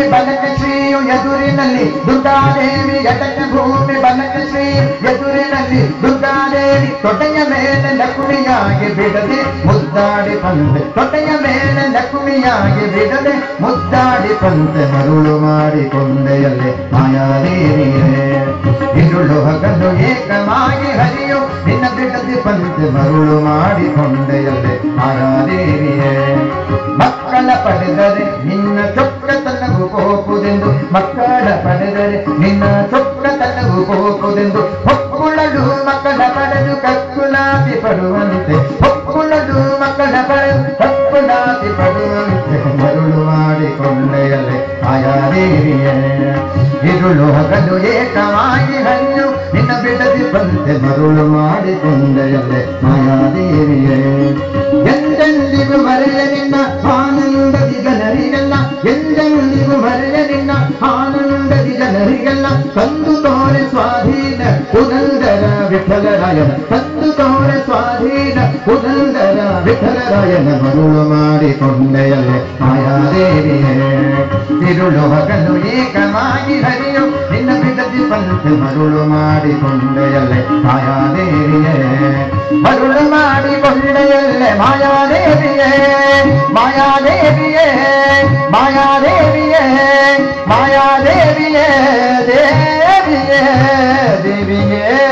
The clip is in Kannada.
ಭೂಮಿ ಬಲಕ ಶ್ರೀಯು ಎದುರಿನಲ್ಲಿ ದುರ್ಗಾದೇವಿ ಎಡಕ್ಕೆ ಭೂಮಿ ಬಲಕ ಶ್ರೀ ಎದುರಿನಲ್ಲಿ ದುರ್ಗಾದೇವಿ ತೊಡೆಯ ಮೇಲೆ ಲಕ್ಷ್ಮಿಯಾಗಿ ಬಿಡದೆ ಮುದ್ದಾಡಿ ಪಂತೆ ತೊಡೆಯ ಮೇಲೆ ಲಕ್ಷ್ಮಿಯಾಗಿ ಬಿಡದೆ ಮುದ್ದಾಡಿ ಪಂತೆ ಮರುಳು ಮಾಡಿಕೊಂಡೆಯಲ್ಲೇ ಮಾಯಾದೇವಿಯೇ ഇരുಳು ಹಗಲು ಏಕವಾಗಿ ಹರಿಯು ನಿನ್ನ ಬಿಡದಿ ಪಂತೆ ಮರುಳು ಮಾಡಿಕೊಂಡೆಯಲ್ಲೇ ಮಾಯಾದೇವಿಯೇ ಮಕ್ಕಳ ಪಡೆದರೆ ನಿನ್ನ ಚೊಕ್ಕತನವು ಕೋಪುದೆಂದು ಮಕ್ಕಳ ಪಡೆದರೆ ನಿನ್ನ ಚೊಕ್ಕತನವು ಕೋಪುದೆಂದು ಹೊಕ್ಕುಳಲು ಮಕ್ಕಳ ಪಡೆದು ಕಕ್ಕುಲಾತಿ ಪಡುವಂತೆ ಹೊಕ್ಕುಳಲು ಮಕ್ಕಳ ಪಡೆದು ಕಕ್ಕುಲಾತಿ ಪಡುವಂತೆ ಮರುಳು ಮಾಡಿಕೊಂಡೆಯಲ್ಲೇ ಮಾಯಾದೇವಿಯೇ ഇരുಳು ಹಗಲು ಏಕವಾಗಿ ಹರಿಯು ನಿನ್ನ ಬಿಡದಿ ಪಂತೆ ಮರುಳು ಮಾಡಿಕೊಂಡೆಯಲ್ಲೇ ಮಾಯಾದೇವಿಯೇ ಎಂದೆಂದಿಗೂ ಮರೆಯ ನಿನ್ನ ಆನಂದದಿ ಜನರಿಗೆಲ್ಲ ಎಂದೆಂದಿಗೂ ಮರೆಯ ನಿನ್ನ ಆನಂದದಿ ಜನರಿಗೆಲ್ಲ ತಂದು ತೋರೆ ಸ್ವಾಧೀನ ಪುರಂದರ ವಿಠಲರಾಯನ ತಂದು ತೋರೆ ಸ್ವಾಧೀನ ಪುರಂದರ ವಿಠಲರಾಯನ ಮರುಳು ಮಾಡಿಕೊಂಡೆಯಲ್ಲೇ ಮಾಯಾದೇವಿಯೇ ഇരുಳು ಹಗಲು ಏಕವಾಗಿ ಹರಿಯು ನಿನ್ನ ಬಿಡದಿ ಪಂತೆ ಮರುಳು ಮಾಡಿಕೊಂಡೆಯಲ್ಲೇ ಮಾಯಾದೇವಿಯೇ ಮರುಳು ಮಾಡಿಕೊಂಡೆಯಲ್ಲೇ ಮಾಯಾದೇವಿಯೇ ಮಾಯಾದೇವಿಯೇ ಮಾಯಾದೇವಿಯೇ ಮಾಯಾದೇವಿಯೇ ದೇವಿಯೇ ದೇವಿಯೇ